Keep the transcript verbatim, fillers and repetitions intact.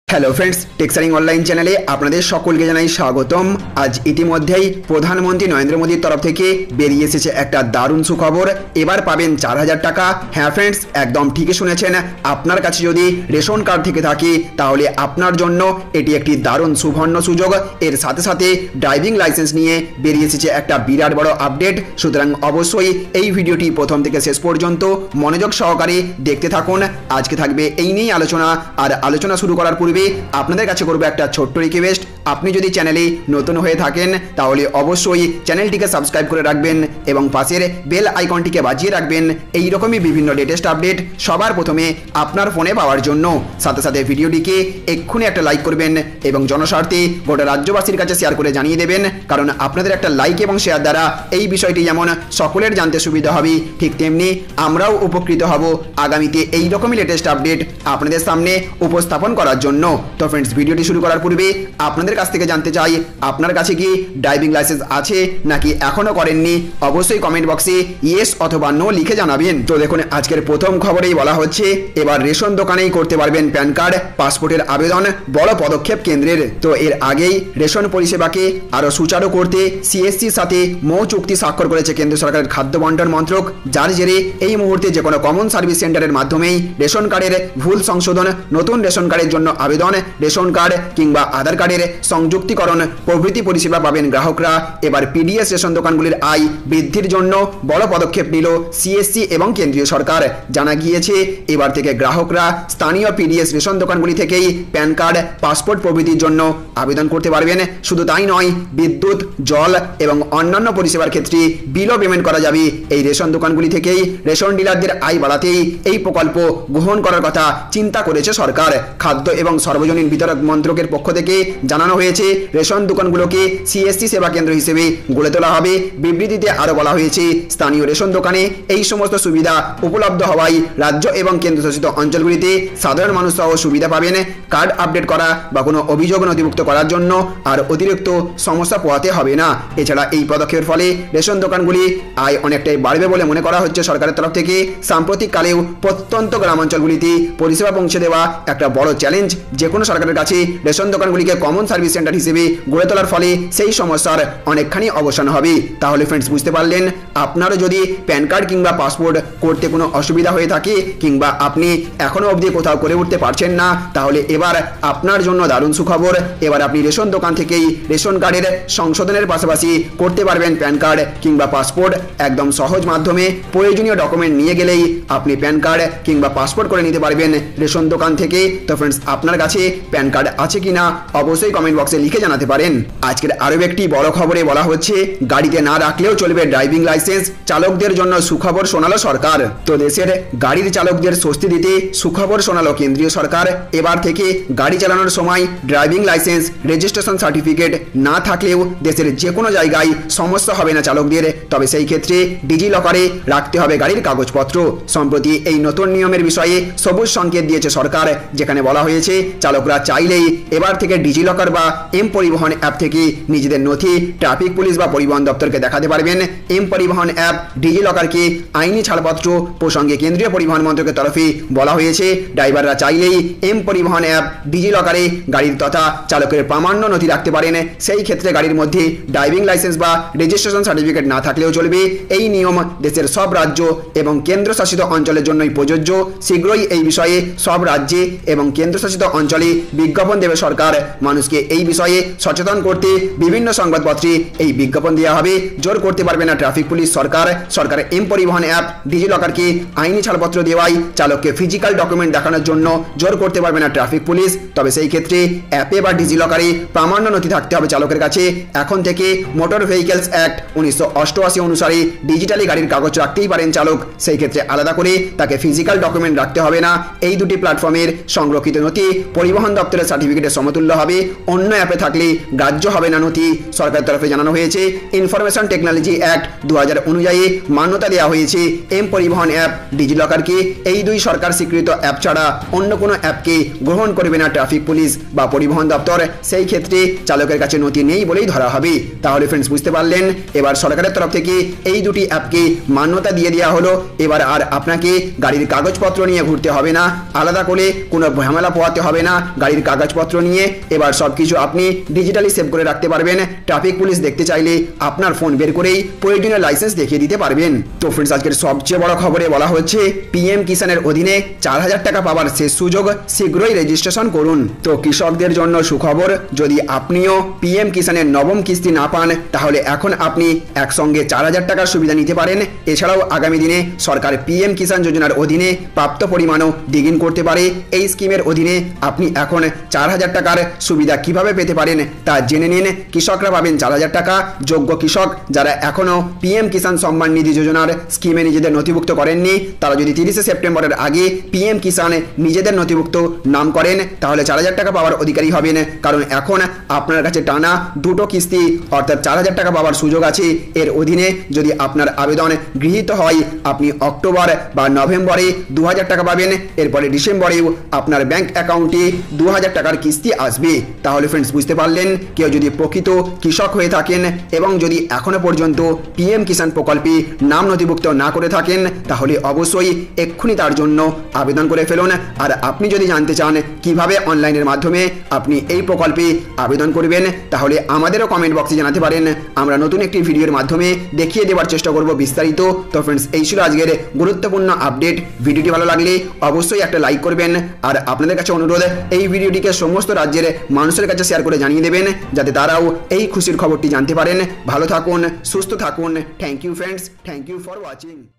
Hello friends, টেক্সারিং online চ্যানেলে আপনাদের সকলকে জানাই স্বাগতম। আজ ইতিমধ্যেই প্রধানমন্ত্রী নরেন্দ্র মোদীর তরফ থেকে বেরিয়ে এসেছে একটা দারুণ সুখবর। এবার পাবেন চার হাজার টাকা। হ্যাঁ ফ্রেন্ডস, একদম ঠিকই শুনেছেন। আপনার কাছে যদি রেশন কার্ড থেকে থাকে তাহলে আপনার জন্য এটি একটি দারুণ সুবর্ণ সুযোগ। এর সাথে সাথে ড্রাইভিং লাইসেন্স নিয়ে বেরিয়ে এসেছে একটা বিরাট বড় আপডেট। সুতরাং অবশ্যই এই ভিডিওটি প্রথম থেকে শেষ পর্যন্ত মনোযোগ সহকারে দেখতে থাকুন। আজকে থাকবে এই নিয়েই আলোচনা। আর আলোচনা শুরু করার পূর্বে আপনাদের কাছে করবো একটা ছোট্ট রিকোয়েস্ট। আপনি যদি চ্যানেলে নতুন হয়ে থাকেন তাহলে অবশ্যই চ্যানেলটিকে সাবস্ক্রাইব করে রাখবেন এবং পাশের বেল আইকনটিকে বাজিয়ে রাখবেন এই রকমই বিভিন্ন লেটেস্ট আপডেট সবার প্রথমে আপনার ফোনে পাওয়ার জন্য। সাথে সাথে ভিডিওটিকে এক্ষুনি একটা লাইক করবেন এবং জনস্বার্থে গোটা রাজ্যবাসীর কাছে শেয়ার করে জানিয়ে দেবেন, কারণ আপনাদের একটা লাইক এবং শেয়ার দ্বারা এই বিষয়টি যেমন সকলের জানতে সুবিধা হবে, ঠিক তেমনি আমরাও উপকৃত হব আগামীতে এই রকমই লেটেস্ট আপডেট আপনাদের সামনে উপস্থাপন করার জন্য। তো ফ্রেন্ডস, ভিডিওটি শুরু করার পূর্বে আপনাদের কাছ থেকে জানতে চাই, আপনার কাছে কি ড্রাইভিং লাইসেন্স আছে নাকি এখনো করেননি? অবশ্যই কমেন্ট বক্সে ইয়েস অথবা নো লিখে জানাবেন। তো দেখুন, আজকের প্রথম খবরেই বলা হচ্ছে এবার রেশন দোকানেই করতে পারবেন প্যান কার্ড, পাসপোর্টের আবেদন। বড় পদক্ষেপ কেন্দ্রের। তো এর আগেই রেশন পরিষেবাকে আরো সুচারু করতে সিএসসির সাথে মৌ চুক্তি স্বাক্ষর করেছে কেন্দ্র সরকারের খাদ্য বন্টন মন্ত্রক, যার জেরে এই মুহূর্তে যে কোনো কমন সার্ভিস সেন্টারের মাধ্যমেই রেশন কার্ডের ভুল সংশোধন, নতুন রেশন কার্ডের জন্য আবেদন, রেশন কার্ড কিংবা আধার কার্ডের সংযুক্তিকরণ প্রভৃতি পরিষেবা পাবেন গ্রাহকরা। এবার পিডিএস রেশন দোকানগুলির আয় বৃদ্ধির জন্য বড় পদক্ষেপ নিল সিএসসি এবং কেন্দ্রীয় সরকার। জানা গিয়েছে এবার থেকে গ্রাহকরা স্থানীয় পিডিএস রেশন দোকানগুলি থেকেই প্যান কার্ড, পাসপোর্ট প্রভৃতির জন্য আবেদন করতে পারবেন। শুধু তাই নয়, বিদ্যুৎ, জল এবং অন্যান্য পরিষেবার ক্ষেত্রে বিলও পেমেন্ট করা যাবে এই রেশন দোকানগুলি থেকেই। রেশন ডিলারদের আয় বাড়াতেই এই প্রকল্প গ্রহণ করার কথা চিন্তা করেছে সরকার। খাদ্য এবং সর্বজনীন বিতরণ মন্ত্রকের পক্ষ থেকে জানানো হয়েছে রেশন দোকানগুলোকে সিএসসি সেবা কেন্দ্র হিসেবে গড়ে তোলা হবে। বিবৃতিতে আরো বলা হয়েছে স্থানীয় রেশন দোকানে এই সমস্ত সুবিধা উপলব্ধ হওয়ায় রাজ্য এবং কেন্দ্রশাসিত অঞ্চলগুলিতে সাধারণ মানুষ সহ সুবিধা পাবেন। কার্ড আপডেট করা বা কোনো অভিযোগ নথিভুক্ত করার জন্য আর অতিরিক্ত সমস্যা পোহাতে হবে না। এছাড়া এই পদক্ষেপের ফলে রেশন দোকানগুলি আয় অনেকটাই বাড়বে বলে মনে করা হচ্ছে সরকারের তরফ থেকে। সাম্প্রতিক কালেও প্রত্যন্ত গ্রামাঞ্চলগুলিতে পরিষেবা পৌঁছে দেওয়া একটা বড় চ্যালেঞ্জ। যে কোনো সরকারের কাছে রেশন দোকানগুলিকে কমন সার্ভিস সেন্টার হিসেবে গড়ে তোলার ফলে সেই সমস্যার অনেকখানি অবসান হবে। তাহলে ফ্রেন্ডস, বুঝতে পারলেন, আপনারও যদি প্যান কার্ড কিংবা পাসপোর্ট করতে কোনো অসুবিধা হয়ে থাকে কিংবা আপনি এখনো অবধি কোথাও করে উঠতে পারছেন না, তাহলে এবার আপনার জন্য দারুণ সুখবর। এবার আপনি রেশন দোকান থেকেই রেশন কার্ডের সংশোধনের পাশাপাশি করতে পারবেন প্যান কার্ড কিংবা পাসপোর্ট একদম সহজ মাধ্যমে। প্রয়োজনীয় ডকুমেন্ট নিয়ে গেলেই আপনি প্যান কার্ড কিংবা পাসপোর্ট করে নিতে পারবেন রেশন দোকান থেকে। তো ফ্রেন্ডস, আপনার কাছে প্যান কার্ড আছে কিনা অবশ্যই কমেন্ট বক্সে লিখে জানাতে পারেন। আজকের আরো একটি বড় খবরে বলা হচ্ছে গাড়িতে না রাখলেও চলবে ড্রাইভিং লাইসেন্স। চালকদের জন্য সুখবর শোনালো সরকার। তো দেশের গাড়ির চালকদের স্বস্তি দিতে সুখবর শোনালো কেন্দ্রীয় সরকার। এবার থেকে গাড়ি চালানোর সময় ড্রাইভিং লাইসেন্স, রেজিস্ট্রেশন সার্টিফিকেট না থাকলেও দেশের যে কোনো জায়গায় সমস্যা হবে না চালকদের। তবে সেই ক্ষেত্রে ডিজি লকারে রাখতে হবে গাড়ির কাগজপত্র। সম্প্রতি এই নতুন নিয়মের বিষয়ে সবুজ সংকেত দিয়েছে সরকার, যেখানে বলা হয়েছে চালকরা চাইলেই এবার থেকে ডিজি লকার বা এম পরিবহন অ্যাপ থেকে নিজেদের নথি ট্রাফিক পুলিশ বা পরিবহন দপ্তরকে দেখাতে পারবেন। এম পরিবহন অ্যাপ, ডিজি লকারকে আইনি ছাড়পত্র প্রসঙ্গে কেন্দ্রীয় পরিবহন মন্ত্রকের তরফে বলা হয়েছে ড্রাইভাররা চাইলেই এম পরিবহন অ্যাপ, ডিজি লকারে গাড়ির তথা চালকের প্রামাণ্য নথি রাখতে পারেন। সেই ক্ষেত্রে গাড়ির মধ্যে ড্রাইভিং লাইসেন্স বা রেজিস্ট্রেশন সার্টিফিকেট না থাকলেও চলবে। এই নিয়ম দেশের সব রাজ্য এবং কেন্দ্রশাসিত অঞ্চলের জন্যই প্রযোজ্য। শীঘ্রই এই বিষয়ে সব রাজ্যে এবং কেন্দ্রশাসিত অঞ্চলে বিজ্ঞাপন দেবে সরকার। মানুষকে এই বিষয়ে সচেতন করতে বিভিন্ন সংবাদপত্রে এই বিজ্ঞাপন দেওয়া হবে। জোর করতে পারবে না ট্রাফিক পুলিশ। সরকার সরকার এম পরিবহন অ্যাপ, ডিজি লকারকে আইনি ছাড়পত্র দেওয়াই চালককে ফিজিক্যাল ডকুমেন্ট দেখানোর জন্য জোর করতে পারবে না ট্রাফিক পুলিশ। তবে সেই ক্ষেত্রে অ্যাপে বা ডিজি লকারে প্রামাণ্য নথি থাকতে হবে চালকের কাছে। এখন থেকে মোটর ভেহিকেলস অ্যাক্ট উনিশশো অষ্টআশি অনুসারে ডিজিটালি গাড়ির কাগজ রাখতেই পারেন চালক। সেই ক্ষেত্রে আলাদা করে তাকে ফিজিক্যাল ডকুমেন্ট রাখতে হবে না। এই দুটি প্ল্যাটফর্মের সংরক্ষিত নথি পরিবহন দপ্তরের সার্টিফিকেটের সমতুল্য হবে। অন্য অ্যাপে থাকলে গ্রাহ্য হবে না নথি। সরকারের তরফে জানানো হয়েছে ইনফরমেশন টেকনোলজি অ্যাক্ট দু হাজার অনুযায়ী মান্যতা দেওয়া হয়েছে এম পরিবহন অ্যাপ, ডিজি লকারকে। এই দুই সরকার স্বীকৃত অ্যাপ ছাড়া অন্য কোনো অ্যাপকে গ্রহণ করবে না ট্রাফিক পুলিশ বা পরিবহন দপ্তর। সেই ক্ষেত্রে চালকের কাছে নথি নেই বলেই ধরা হবে। তাহলে ফ্রেন্ডস, বুঝতে পারলেন, এবার সরকারের তরফ থেকে এই দুটি অ্যাপকে মান্যতা দিয়ে দেওয়া হলো। এবার আর আপনাকে গাড়ির কাগজপত্র নিয়ে ঘুরতে হবে না, আলাদা করে কোনো ঝামেলা পোহাতে হবে হবে না গাড়ির কাগজপত্র নিয়ে। এবার সব কিছু আপনি ডিজিটালি সেভ করে রাখতে পারবেন। ট্রাফিক পুলিশ দেখতে চাইলে আপনার ফোন বের করেই প্রয়োজনীয় লাইসেন্স দেখিয়ে দিতে পারবেন। তো ফ্রেন্ডস, আজকের সবচেয়ে বড় খবরে বলা হচ্ছে পিএম কিষানের অধীনে চার হাজার টাকা পাওয়ার শেষ সুযোগ, শীঘ্রই রেজিস্ট্রেশন করুন। তো কৃষকদের জন্য সুখবর, যদি আপনিও পিএম কিষানের নবম কিস্তি না পান তাহলে এখন আপনি একসঙ্গে চার হাজার টাকার সুবিধা নিতে পারেন। এছাড়াও আগামী দিনে সরকার পিএম কিষান যোজনার অধীনে প্রাপ্ত পরিমাণও দ্বিগুণ করতে পারে। এই স্কিমের অধীনে আপনি এখন চার হাজার টাকার সুবিধা কিভাবে পেতে পারেন তা জেনে নিন। কৃষকরা পাবেন চার হাজার টাকা। যোগ্য কৃষক যারা এখনও পিএম কিষান সম্মান নিধি যোজনার স্কিমে নিজেদের নথিভুক্ত করেননি, তারা যদি তিরিশে সেপ্টেম্বরের আগে পিএম কিষান নিজেদের নথিভুক্ত নাম করেন তাহলে চার হাজার টাকা পাওয়ার অধিকারী হবেন। কারণ এখন আপনার কাছে টানা দুটো কিস্তি অর্থাৎ চার হাজার টাকা পাওয়ার সুযোগ আছে। এর অধীনে যদি আপনার আবেদন গৃহীত হয় আপনি অক্টোবর বা নভেম্বরে দু হাজার টাকা পাবেন। এরপরে ডিসেম্বরেও আপনার ব্যাংক অ্যাকাউন্টে দু হাজার টাকার কিস্তি আসবে। তাহলে ফ্রেন্ডস, বুঝতে পারলেন, কেউ যদি প্রকৃত কৃষক হয়ে থাকেন এবং যদি এখনো পর্যন্ত পিএম কিষান প্রকল্পে নাম নথিভুক্ত না করে থাকেন তাহলে অবশ্যই এক্ষুনি তার জন্য আবেদন করে ফেলুন। আর আপনি যদি জানতে চান কিভাবে অনলাইনের মাধ্যমে আপনি এই প্রকল্পে আবেদন করবেন তাহলে আমাদেরও কমেন্ট বক্সে জানাতে পারেন। আমরা নতুন একটি ভিডিওর মাধ্যমে দেখিয়ে দেওয়ার চেষ্টা করব বিস্তারিত। তো ফ্রেন্ডস, এই ছিল আজকের গুরুত্বপূর্ণ আপডেট। ভিডিওটি ভালো লাগলে অবশ্যই একটা লাইক করবেন। আর আপনাদের কাছে অনুরোধ, এই ভিডিওটিকে সমস্ত রাজ্যের মানুষের কাছে শেয়ার করে জানিয়ে দেবেন যাতে তারাও এই খুশির খবরটি জানতে পারেন। ভালো থাকুন, সুস্থ থাকুন। Thank you friends, thank you for watching.